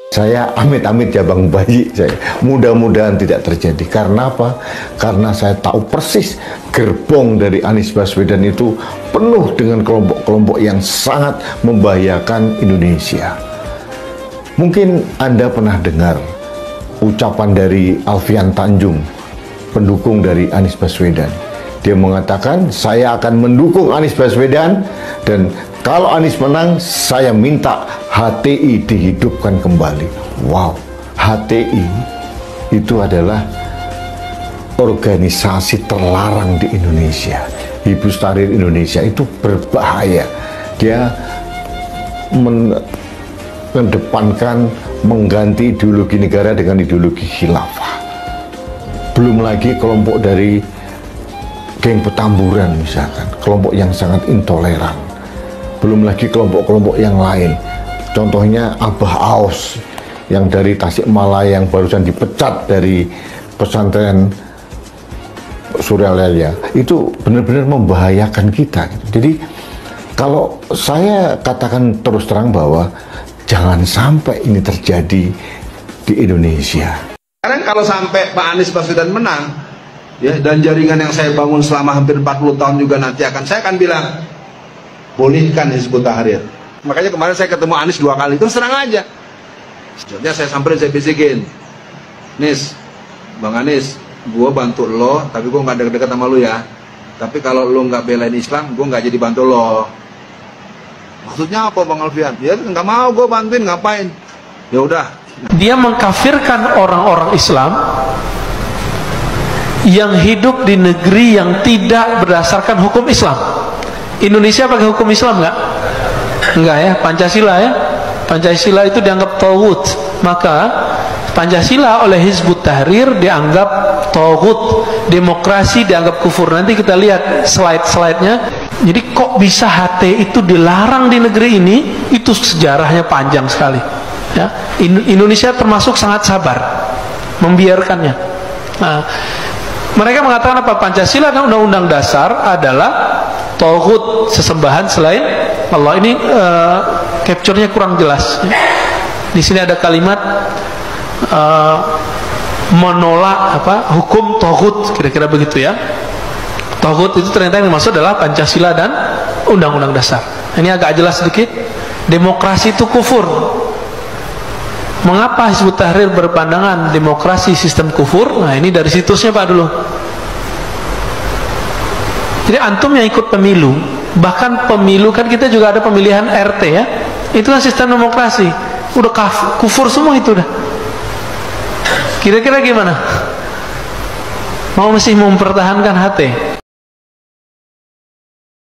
Saya amit-amit ya Bang Bayi, saya mudah-mudahan tidak terjadi. Karena apa? Karena saya tahu persis gerbong dari Anies Baswedan itu penuh dengan kelompok-kelompok yang sangat membahayakan Indonesia. Mungkin Anda pernah dengar ucapan dari Alfian Tanjung, pendukung dari Anies Baswedan. Dia mengatakan, saya akan mendukung Anies Baswedan, dan kalau Anies menang, saya minta HTI dihidupkan kembali. Wow, HTI itu adalah organisasi terlarang di Indonesia. Hizbut Tahrir Indonesia itu berbahaya. Dia mengedepankan mengganti ideologi negara dengan ideologi khilafah. Belum lagi kelompok dari geng Petamburan misalkan, kelompok yang sangat intoleran. Belum lagi kelompok-kelompok yang lain. Contohnya Abah Aos yang dari Tasikmalaya yang barusan dipecat dari pesantren Suralaya. Itu benar-benar membahayakan kita. Jadi kalau saya katakan terus terang bahwa jangan sampai ini terjadi di Indonesia. Sekarang kalau sampai Pak Anies Baswedan menang, ya, dan jaringan yang saya bangun selama hampir 40 tahun juga nanti saya akan bilang, bolehkan Hizbut Tahrir. Makanya kemarin saya ketemu Anies 2 kali, terus serang aja. Sebenarnya saya samperin, saya bisikin, Nis, Bang Anies, gue bantu lo, tapi gue nggak deket-deket sama lo ya. Tapi kalau lo nggak belain Islam, gue nggak jadi bantu lo. Maksudnya apa Bang Alfian? Ya nggak mau gue bantuin, ngapain? Ya udah. Dia mengkafirkan orang-orang Islam yang hidup di negeri yang tidak berdasarkan hukum Islam. Indonesia pakai hukum Islam nggak? Enggak ya, Pancasila ya. Pancasila itu dianggap tauhid. Maka Pancasila oleh Hizbut Tahrir dianggap tauhid, demokrasi dianggap kufur. Nanti kita lihat slide-slide-nya. Jadi kok bisa HT itu dilarang di negeri ini? Itu sejarahnya panjang sekali. Ya, Indonesia termasuk sangat sabar membiarkannya. Nah, mereka mengatakan apa? Pancasila dan Undang-Undang Dasar adalah tauhid, sesembahan selain Allah. Ini capture-nya kurang jelas. Di sini ada kalimat menolak apa? Hukum tauhid, kira-kira begitu ya. Tauhid itu ternyata yang dimaksud adalah Pancasila dan Undang-Undang Dasar. Ini agak jelas sedikit. Demokrasi itu kufur. Mengapa Hizbut Tahrir berpandangan demokrasi sistem kufur? Nah, ini dari situsnya Pak dulu. Jadi antum yang ikut pemilu, bahkan pemilu kan kita juga ada pemilihan RT ya. Itu kan sistem demokrasi. Udah kufur semua itu udah. Kira-kira gimana? Mau masih mempertahankan HT?